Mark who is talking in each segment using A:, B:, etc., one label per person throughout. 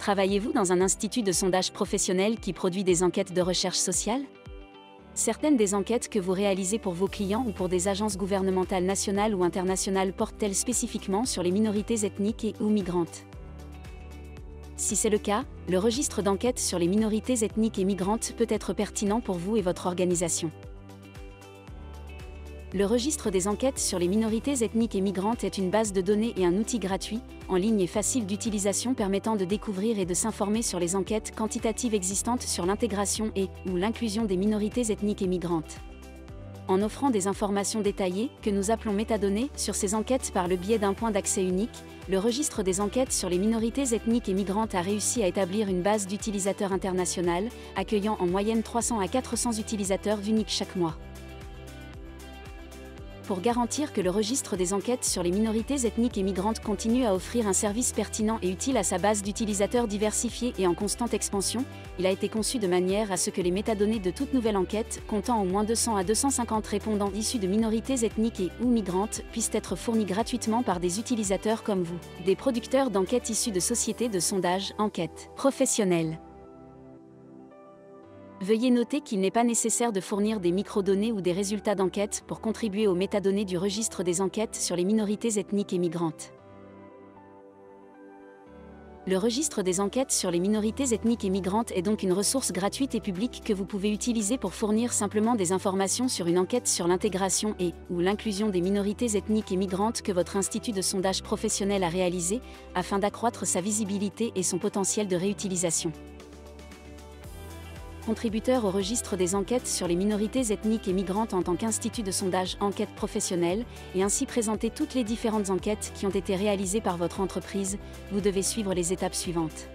A: Travaillez-vous dans un institut de sondage professionnel qui produit des enquêtes de recherche sociale? Certaines des enquêtes que vous réalisez pour vos clients ou pour des agences gouvernementales nationales ou internationales portent-elles spécifiquement sur les minorités ethniques et/ou migrantes? Si c'est le cas, le registre d'enquête sur les minorités ethniques et migrantes peut être pertinent pour vous et votre organisation. Le registre des enquêtes sur les minorités ethniques et migrantes est une base de données et un outil gratuit, en ligne et facile d'utilisation permettant de découvrir et de s'informer sur les enquêtes quantitatives existantes sur l'intégration et/ou l'inclusion des minorités ethniques et migrantes. En offrant des informations détaillées, que nous appelons métadonnées, sur ces enquêtes par le biais d'un point d'accès unique, le registre des enquêtes sur les minorités ethniques et migrantes a réussi à établir une base d'utilisateurs internationale, accueillant en moyenne 300 à 400 utilisateurs uniques chaque mois. Pour garantir que le registre des enquêtes sur les minorités ethniques et migrantes continue à offrir un service pertinent et utile à sa base d'utilisateurs diversifiée et en constante expansion, il a été conçu de manière à ce que les métadonnées de toute nouvelle enquête, comptant au moins 200 à 250 répondants issus de minorités ethniques et/ou migrantes, puissent être fournies gratuitement par des utilisateurs comme vous, des producteurs d'enquêtes issus de sociétés de sondage, enquêtes professionnelles. Veuillez noter qu'il n'est pas nécessaire de fournir des microdonnées ou des résultats d'enquête pour contribuer aux métadonnées du registre des enquêtes sur les minorités ethniques et migrantes. Le registre des enquêtes sur les minorités ethniques et migrantes est donc une ressource gratuite et publique que vous pouvez utiliser pour fournir simplement des informations sur une enquête sur l'intégration et/ou l'inclusion des minorités ethniques et migrantes que votre institut de sondage professionnel a réalisé, afin d'accroître sa visibilité et son potentiel de réutilisation. Contributeur au registre des enquêtes sur les minorités ethniques et migrantes en tant qu'institut de sondage enquête professionnelle, et ainsi présenter toutes les différentes enquêtes qui ont été réalisées par votre entreprise, vous devez suivre les étapes suivantes.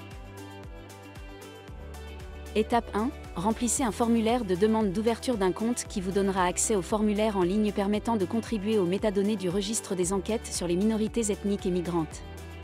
A: Étape 1. Remplissez un formulaire de demande d'ouverture d'un compte qui vous donnera accès au formulaire en ligne permettant de contribuer aux métadonnées du registre des enquêtes sur les minorités ethniques et migrantes.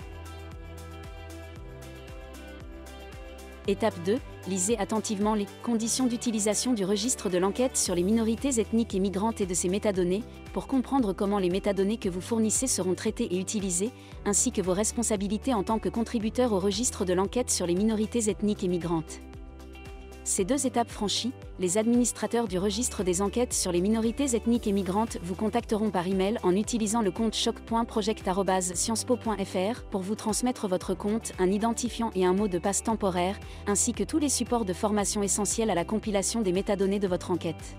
A: Étape 2. Lisez attentivement les conditions d'utilisation du registre de l'enquête sur les minorités ethniques et migrantes et de ses métadonnées, pour comprendre comment les métadonnées que vous fournissez seront traitées et utilisées, ainsi que vos responsabilités en tant que contributeur au registre de l'enquête sur les minorités ethniques et migrantes. Ces deux étapes franchies, les administrateurs du registre des enquêtes sur les minorités ethniques et migrantes vous contacteront par email en utilisant le compte choc.project@sciencespo.fr pour vous transmettre votre compte, un identifiant et un mot de passe temporaire, ainsi que tous les supports de formation essentiels à la compilation des métadonnées de votre enquête.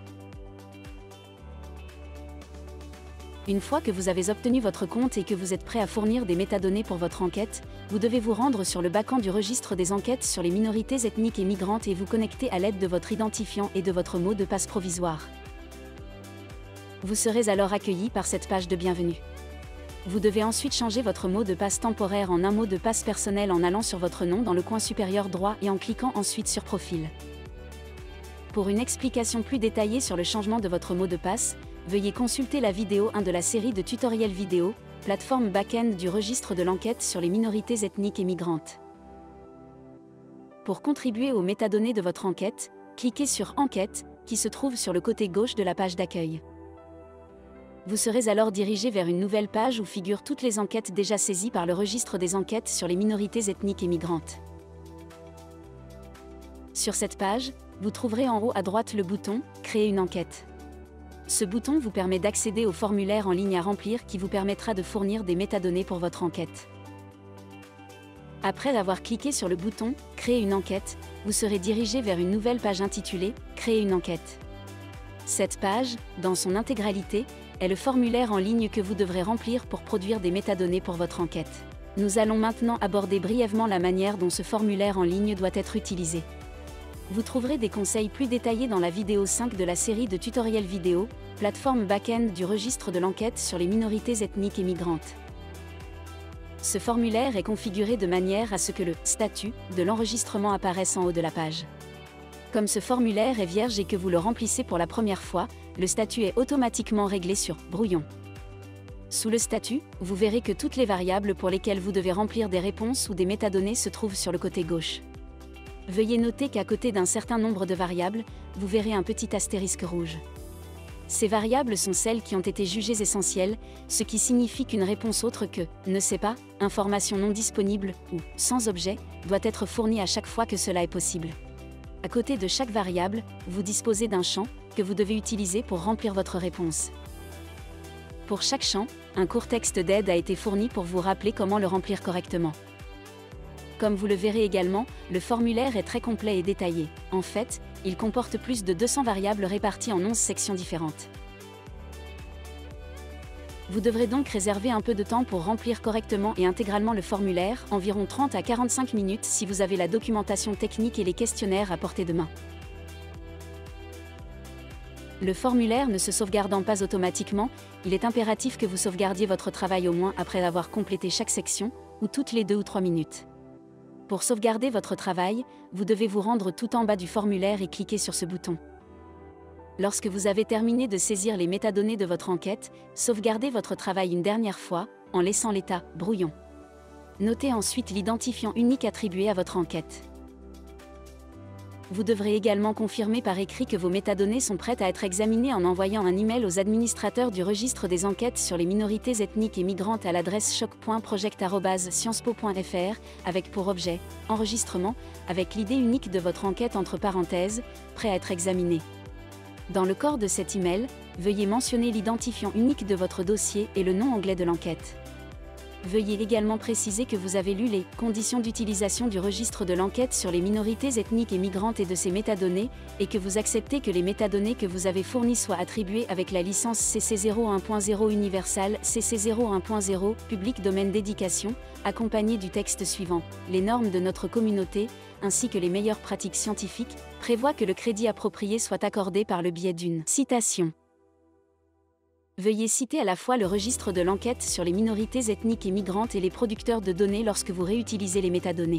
A: Une fois que vous avez obtenu votre compte et que vous êtes prêt à fournir des métadonnées pour votre enquête, vous devez vous rendre sur le backend du registre des enquêtes sur les minorités ethniques et migrantes et vous connecter à l'aide de votre identifiant et de votre mot de passe provisoire. Vous serez alors accueilli par cette page de bienvenue. Vous devez ensuite changer votre mot de passe temporaire en un mot de passe personnel en allant sur votre nom dans le coin supérieur droit et en cliquant ensuite sur Profil. Pour une explication plus détaillée sur le changement de votre mot de passe, veuillez consulter la vidéo 1 de la série de tutoriels vidéo, plateforme back-end du registre de l'enquête sur les minorités ethniques et migrantes. Pour contribuer aux métadonnées de votre enquête, cliquez sur Enquête, qui se trouve sur le côté gauche de la page d'accueil. Vous serez alors dirigé vers une nouvelle page où figurent toutes les enquêtes déjà saisies par le registre des enquêtes sur les minorités ethniques et migrantes. Sur cette page, vous trouverez en haut à droite le bouton « Créer une enquête ». Ce bouton vous permet d'accéder au formulaire en ligne à remplir qui vous permettra de fournir des métadonnées pour votre enquête. Après avoir cliqué sur le bouton « Créer une enquête », vous serez dirigé vers une nouvelle page intitulée « Créer une enquête ». Cette page, dans son intégralité, est le formulaire en ligne que vous devrez remplir pour produire des métadonnées pour votre enquête. Nous allons maintenant aborder brièvement la manière dont ce formulaire en ligne doit être utilisé. Vous trouverez des conseils plus détaillés dans la vidéo 5 de la série de tutoriels vidéo, plateforme back-end du registre de l'enquête sur les minorités ethniques et migrantes. Ce formulaire est configuré de manière à ce que le « statut » de l'enregistrement apparaisse en haut de la page. Comme ce formulaire est vierge et que vous le remplissez pour la première fois, le statut est automatiquement réglé sur « brouillon ». Sous le statut, vous verrez que toutes les variables pour lesquelles vous devez remplir des réponses ou des métadonnées se trouvent sur le côté gauche. Veuillez noter qu'à côté d'un certain nombre de variables, vous verrez un petit astérisque rouge. Ces variables sont celles qui ont été jugées essentielles, ce qui signifie qu'une réponse autre que « ne sais pas »,« information non disponible » ou « sans objet » doit être fournie à chaque fois que cela est possible. À côté de chaque variable, vous disposez d'un champ que vous devez utiliser pour remplir votre réponse. Pour chaque champ, un court texte d'aide a été fourni pour vous rappeler comment le remplir correctement. Comme vous le verrez également, le formulaire est très complet et détaillé. En fait, il comporte plus de 200 variables réparties en 11 sections différentes. Vous devrez donc réserver un peu de temps pour remplir correctement et intégralement le formulaire, environ 30 à 45 minutes si vous avez la documentation technique et les questionnaires à portée de main. Le formulaire ne se sauvegardant pas automatiquement, il est impératif que vous sauvegardiez votre travail au moins après avoir complété chaque section, ou toutes les 2 ou 3 minutes. Pour sauvegarder votre travail, vous devez vous rendre tout en bas du formulaire et cliquer sur ce bouton. Lorsque vous avez terminé de saisir les métadonnées de votre enquête, sauvegardez votre travail une dernière fois, en laissant l'état « brouillon ». Notez ensuite l'identifiant unique attribué à votre enquête. Vous devrez également confirmer par écrit que vos métadonnées sont prêtes à être examinées en envoyant un email aux administrateurs du registre des enquêtes sur les minorités ethniques et migrantes à l'adresse choc.project@sciencepo.fr avec pour objet « Enregistrement » avec l'idée unique de votre enquête entre parenthèses, prêt à être examiné. Dans le corps de cet email, veuillez mentionner l'identifiant unique de votre dossier et le nom anglais de l'enquête. Veuillez également préciser que vous avez lu les conditions d'utilisation du registre de l'enquête sur les minorités ethniques et migrantes et de ses métadonnées, et que vous acceptez que les métadonnées que vous avez fournies soient attribuées avec la licence CC 01.0 Universal CC 01.0 Public Domaine d'édication, accompagnée du texte suivant. Les normes de notre communauté, ainsi que les meilleures pratiques scientifiques, prévoient que le crédit approprié soit accordé par le biais d'une citation. Veuillez citer à la fois le registre de l'enquête sur les minorités ethniques et migrantes et les producteurs de données lorsque vous réutilisez les métadonnées.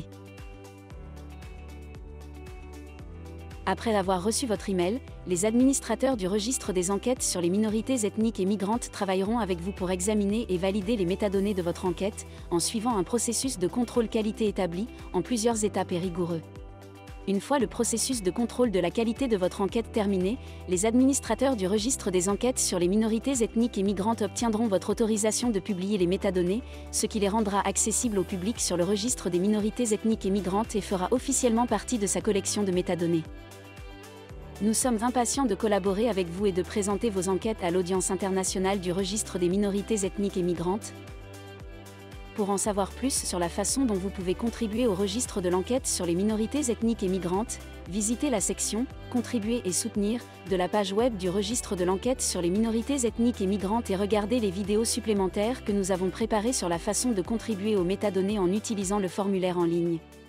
A: Après avoir reçu votre email, les administrateurs du registre des enquêtes sur les minorités ethniques et migrantes travailleront avec vous pour examiner et valider les métadonnées de votre enquête, en suivant un processus de contrôle qualité établi, en plusieurs étapes et rigoureux. Une fois le processus de contrôle de la qualité de votre enquête terminé, les administrateurs du registre des enquêtes sur les minorités ethniques et migrantes obtiendront votre autorisation de publier les métadonnées, ce qui les rendra accessibles au public sur le registre des minorités ethniques et migrantes et fera officiellement partie de sa collection de métadonnées. Nous sommes impatients de collaborer avec vous et de présenter vos enquêtes à l'audience internationale du registre des minorités ethniques et migrantes. Pour en savoir plus sur la façon dont vous pouvez contribuer au registre de l'enquête sur les minorités ethniques et migrantes, visitez la section « Contribuer et soutenir » de la page web du registre de l'enquête sur les minorités ethniques et migrantes et regardez les vidéos supplémentaires que nous avons préparées sur la façon de contribuer aux métadonnées en utilisant le formulaire en ligne.